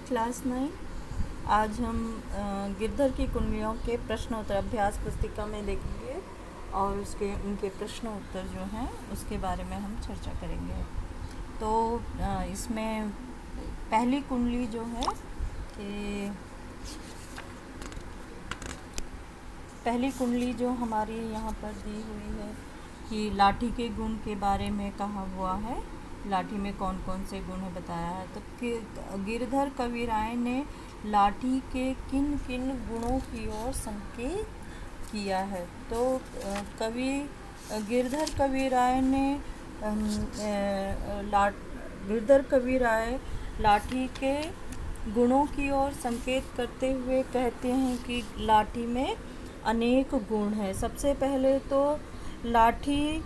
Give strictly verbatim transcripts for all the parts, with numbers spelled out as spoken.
Class nine. आज हम अ, गिरधर की कुंडलियों के प्रश्न उत्तर अभ्यास पुस्तिका में देखेंगे और उसके उनके प्रश्न उत्तर जो हैं उसके बारे में हम चर्चा करेंगे। तो अ, इसमें पहली कुंडली जो है कि पहली कुंडली जो हमारी यहाँ पर दी हुई है कि लाठी के गुण के बारे में कहा हुआ है। लाठी में कौन कौन से गुण है बताया है। तो गिरधर कविराय ने लाठी के किन किन गुणों की ओर संकेत किया है। तो कवि गिरधर कविराय ने लाठ गिरधर कविराय लाठी के गुणों की ओर संकेत करते हुए कहते हैं कि लाठी में अनेक गुण हैं। सबसे पहले तो लाठी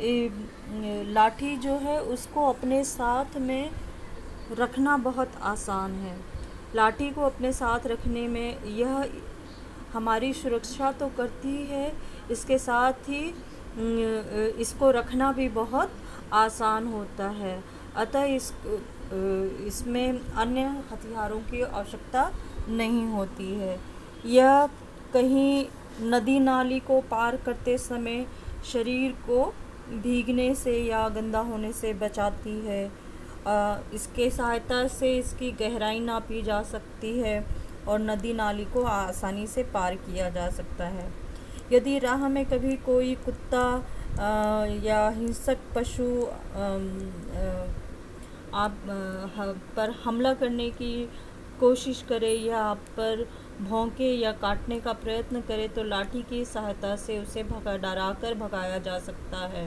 लाठी जो है उसको अपने साथ में रखना बहुत आसान है। लाठी को अपने साथ रखने में यह हमारी सुरक्षा तो करती है, इसके साथ ही इसको रखना भी बहुत आसान होता है। अतः इस इसमें अन्य हथियारों की आवश्यकता नहीं होती है। यह कहीं नदी नाली को पार करते समय शरीर को भीगने से या गंदा होने से बचाती है। आ, इसके सहायता से इसकी गहराई नापी जा सकती है और नदी नाली को आसानी से पार किया जा सकता है। यदि राह में कभी कोई कुत्ता आ, या हिंसक पशु आ, आ, आप पर हमला करने की कोशिश करे या आप पर भौंके या काटने का प्रयत्न करे तो लाठी की सहायता से उसे भगा डराकर भगाया जा सकता है।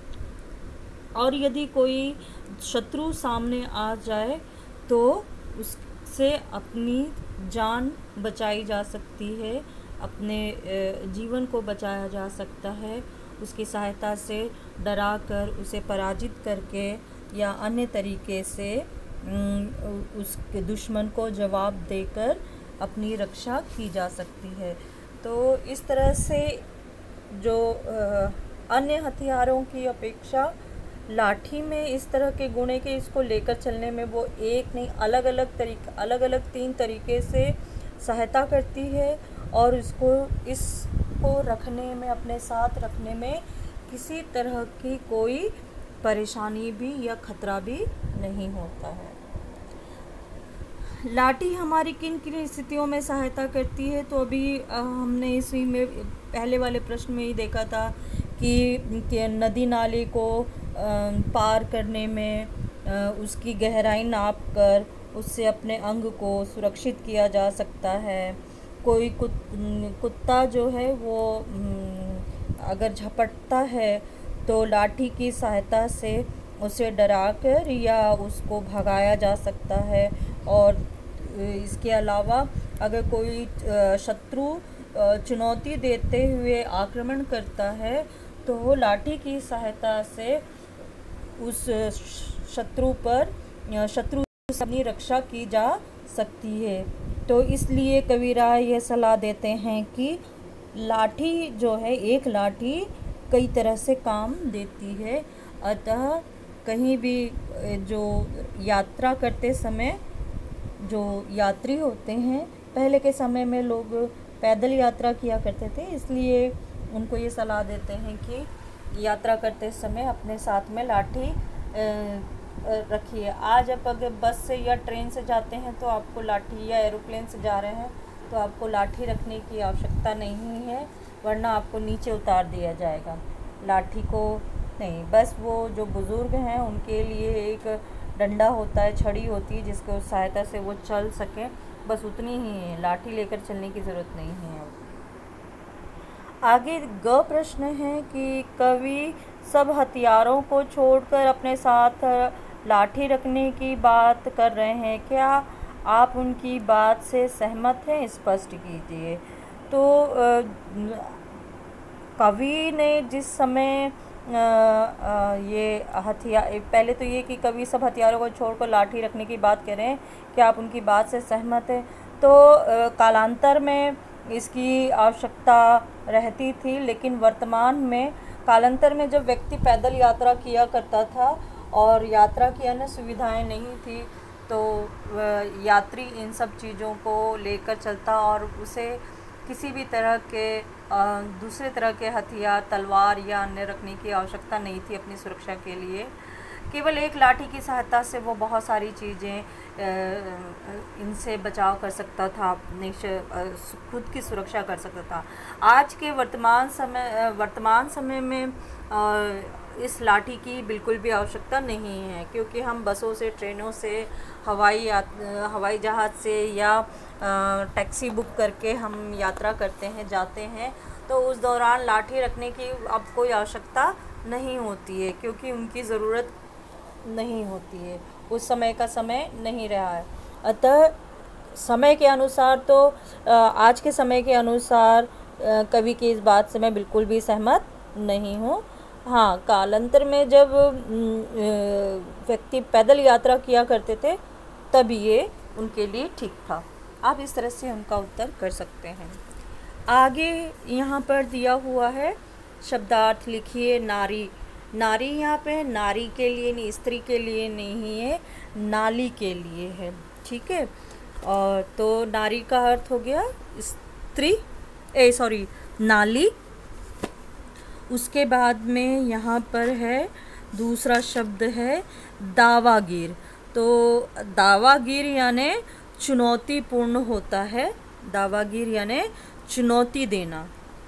और यदि कोई शत्रु सामने आ जाए तो उससे अपनी जान बचाई जा सकती है, अपने जीवन को बचाया जा सकता है। उसकी सहायता से डराकर उसे पराजित करके या अन्य तरीके से उस दुश्मन को जवाब देकर अपनी रक्षा की जा सकती है। तो इस तरह से जो अन्य हथियारों की अपेक्षा लाठी में इस तरह के गुण है कि इसको लेकर चलने में वो एक नहीं अलग अलग तरीके अलग अलग तीन तरीके से सहायता करती है और इसको इसको रखने में अपने साथ रखने में किसी तरह की कोई परेशानी भी या खतरा भी नहीं होता है। लाठी हमारी किन किन स्थितियों में सहायता करती है। तो अभी हमने इसी में पहले वाले प्रश्न में ही देखा था कि, कि नदी नाले को पार करने में उसकी गहराई नाप कर उससे अपने अंग को सुरक्षित किया जा सकता है। कोई कुत, कुत्ता जो है वो अगर झपटता है तो लाठी की सहायता से उसे डराकर या उसको भगाया जा सकता है। और इसके अलावा अगर कोई शत्रु चुनौती देते हुए आक्रमण करता है तो लाठी की सहायता से उस शत्रु पर शत्रु से अपनी रक्षा की जा सकती है। तो इसलिए कविराय यह सलाह देते हैं कि लाठी जो है एक लाठी कई तरह से काम देती है। अतः कहीं भी जो यात्रा करते समय जो यात्री होते हैं, पहले के समय में लोग पैदल यात्रा किया करते थे, इसलिए उनको ये सलाह देते हैं कि यात्रा करते समय अपने साथ में लाठी रखिए। आज आप अगर बस से या ट्रेन से जाते हैं तो आपको लाठी या एरोप्लेन से जा रहे हैं तो आपको लाठी रखने की आवश्यकता नहीं है, वरना आपको नीचे उतार दिया जाएगा। लाठी को नहीं, बस वो जो बुज़ुर्ग हैं उनके लिए एक डंडा होता है, छड़ी होती है जिसको सहायता से वो चल सकें, बस उतनी ही है। लाठी लेकर चलने की ज़रूरत नहीं है। आगे ग प्रश्न है कि कवि सब हथियारों को छोड़कर अपने साथ लाठी रखने की बात कर रहे हैं, क्या आप उनकी बात से सहमत हैं? स्पष्ट कीजिए। तो कवि ने जिस समय आ, आ, ये हथियार पहले तो ये कि कवि सब हथियारों को छोड़कर लाठी रखने की बात कर रहे हैं, क्या आप उनकी बात से सहमत हैं? तो आ, कालांतर में इसकी आवश्यकता रहती थी, लेकिन वर्तमान में कालांतर में जब व्यक्ति पैदल यात्रा किया करता था और यात्रा की अन्य सुविधाएं नहीं थी तो यात्री इन सब चीज़ों को लेकर चलता और उसे किसी भी तरह के दूसरे तरह के हथियार, तलवार या अन्य रखने की आवश्यकता नहीं थी अपनी सुरक्षा के लिए। केवल एक लाठी की सहायता से वो बहुत सारी चीज़ें इनसे बचाव कर सकता था, अपने खुद की सुरक्षा कर सकता था। आज के वर्तमान समय वर्तमान समय में इस लाठी की बिल्कुल भी आवश्यकता नहीं है, क्योंकि हम बसों से, ट्रेनों से, हवाई हवाई जहाज़ से या टैक्सी बुक करके हम यात्रा करते हैं, जाते हैं, तो उस दौरान लाठी रखने की अब कोई आवश्यकता नहीं होती है, क्योंकि उनकी ज़रूरत नहीं होती है, उस समय का समय नहीं रहा है। अतः समय के अनुसार तो आज के समय के अनुसार कवि की इस बात से मैं बिल्कुल भी सहमत नहीं हूँ। हाँ, कालांतर में जब व्यक्ति पैदल यात्रा किया करते थे तब ये उनके लिए ठीक था। आप इस तरह से उनका उत्तर कर सकते हैं। आगे यहाँ पर दिया हुआ है शब्दार्थ, लिखिए। नारी, नारी यहाँ पे नारी के लिए नहीं, स्त्री के लिए नहीं है, नाली के लिए है, ठीक है। और तो नारी का अर्थ हो गया स्त्री, ए सॉरी नाली। उसके बाद में यहाँ पर है दूसरा शब्द है दावागीर। तो दावागीर यानी चुनौतीपूर्ण होता है, दावागीर यानी चुनौती देना।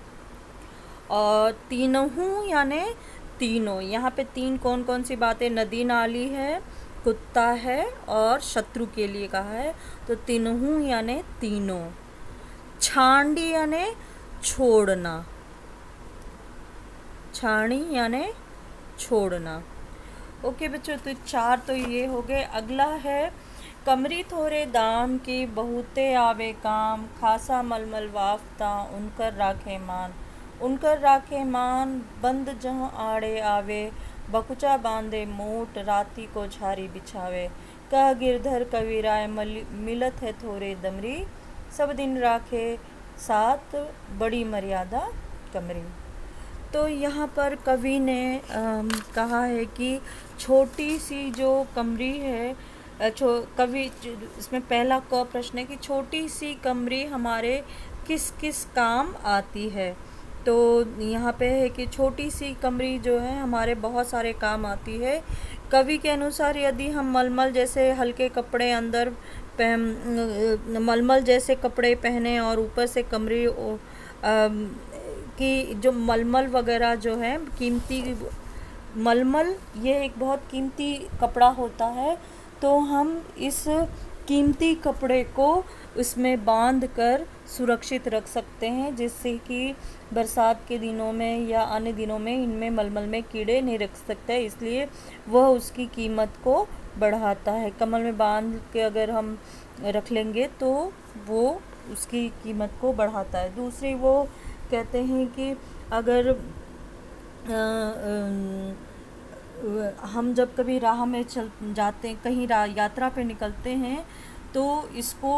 और तीनों यानी तीनों, यहाँ पे तीन कौन कौन सी बातें, नदी नाली है, कुत्ता है और शत्रु के लिए कहा है, तो तीनों यानी तीनों। छांडी यानी छोड़ना, छाणी यानी छोड़ना। ओके बच्चों, तो चार तो ये हो गए। अगला है कमरी थोड़े दाम की बहुते आवे काम, खासा मलमल वाफ्ता उनकर राखे मान, उनकर राखे मान बंद जहाँ आड़े आवे, बकुचा बांधे मोट राती को झारी बिछावे, कह गिरधर कविराय मिलत है थोड़े दमरी, सब दिन राखे साथ बड़ी मर्यादा कमरी। तो यहाँ पर कवि ने आ, कहा है कि छोटी सी जो कमरी है, कवि इसमें पहला क प्रश्न है कि छोटी सी कमरी हमारे किस किस काम आती है। तो यहाँ पे है कि छोटी सी कमरी जो है हमारे बहुत सारे काम आती है। कवि के अनुसार यदि हम मलमल जैसे हल्के कपड़े अंदर पहन मलमल जैसे कपड़े पहने और ऊपर से कमरी कि जो मलमल वगैरह जो है कीमती मलमल, ये एक बहुत कीमती कपड़ा होता है, तो हम इस कीमती कपड़े को उसमें बांध कर सुरक्षित रख सकते हैं, जिससे कि बरसात के दिनों में या अन्य दिनों में इनमें मलमल में कीड़े नहीं रख सकते, इसलिए वह उसकी कीमत को बढ़ाता है। कमल में बांध के अगर हम रख लेंगे तो वो उसकी कीमत को बढ़ाता है। दूसरी वो कहते हैं कि अगर आ, आ, हम जब कभी राह में चल जाते हैं, कहीं यात्रा पे निकलते हैं, तो इसको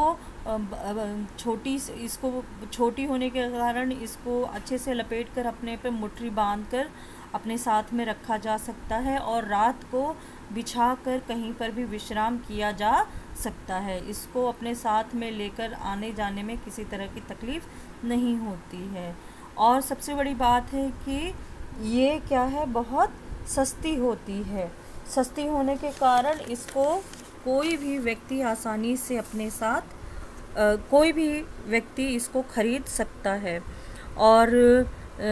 छोटी इसको छोटी होने के कारण इसको अच्छे से लपेट कर अपने पे मुट्ठी बांध कर अपने साथ में रखा जा सकता है और रात को बिछा कर कहीं पर भी विश्राम किया जा सकता है। इसको अपने साथ में लेकर आने जाने में किसी तरह की तकलीफ़ नहीं होती है। और सबसे बड़ी बात है कि ये क्या है, बहुत सस्ती होती है। सस्ती होने के कारण इसको कोई भी व्यक्ति आसानी से अपने साथ आ, कोई भी व्यक्ति इसको ख़रीद सकता है। और आ,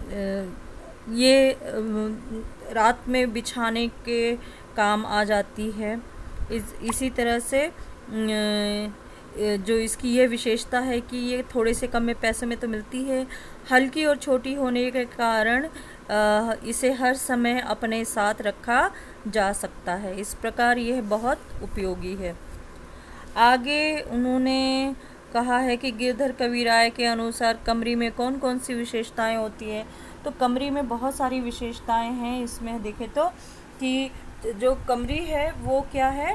आ, ये आ, रात में बिछाने के काम आ जाती है। इस इसी तरह से आ, जो इसकी ये विशेषता है कि ये थोड़े से कम में पैसे में तो मिलती है, हल्की और छोटी होने के कारण इसे हर समय अपने साथ रखा जा सकता है। इस प्रकार यह बहुत उपयोगी है। आगे उन्होंने कहा है कि गिरधर कविराय के अनुसार कमरी में कौन कौन सी विशेषताएं होती हैं। तो कमरी में बहुत सारी विशेषताएं हैं। इसमें देखें तो कि जो कमरी है वो क्या है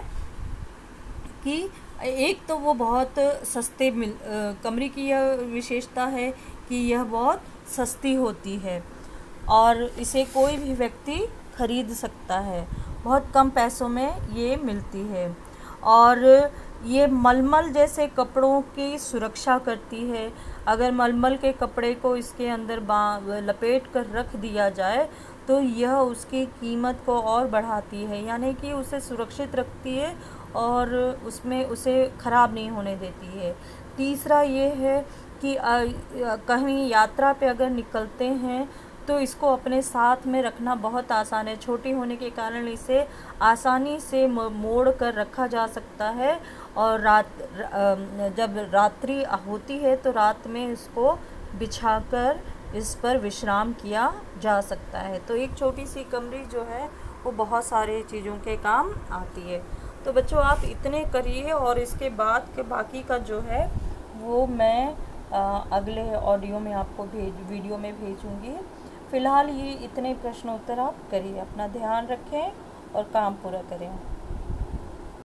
कि एक तो वो बहुत सस्ते मिल कमरी की यह विशेषता है कि यह बहुत सस्ती होती है और इसे कोई भी व्यक्ति खरीद सकता है, बहुत कम पैसों में ये मिलती है। और ये मलमल जैसे कपड़ों की सुरक्षा करती है। अगर मलमल के कपड़े को इसके अंदर बा लपेट कर रख दिया जाए तो यह उसकी कीमत को और बढ़ाती है, यानी कि उसे सुरक्षित रखती है और उसमें उसे ख़राब नहीं होने देती है। तीसरा ये है कि कहीं यात्रा पे अगर निकलते हैं तो इसको अपने साथ में रखना बहुत आसान है। छोटी होने के कारण इसे आसानी से मोड़ कर रखा जा सकता है और रात जब रात्रि होती है तो रात में इसको बिछाकर इस पर विश्राम किया जा सकता है। तो एक छोटी सी कमरी जो है वो बहुत सारे चीज़ों के काम आती है। तो बच्चों आप इतने करिए और इसके बाद के बाकी का जो है वो मैं आ, अगले ऑडियो में आपको भेज वीडियो में भेजूँगी। फ़िलहाल ये इतने प्रश्न उत्तर आप करिए। अपना ध्यान रखें और काम पूरा करें।